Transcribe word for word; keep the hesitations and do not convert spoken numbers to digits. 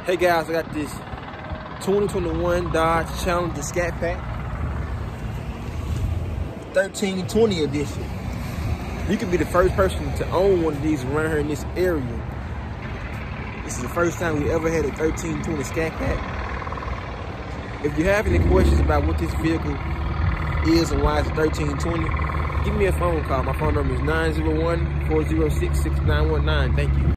Hey guys, I got this twenty twenty-one Dodge Challenger Scat Pack, thirteen twenty edition. You could be the first person to own one of these around here in this area. This is the first time we ever had a thirteen twenty Scat Pack. If you have any questions about what this vehicle is and why it's thirteen twenty, give me a phone call. My phone number is nine zero one, four zero six, six nine one nine. Thank you.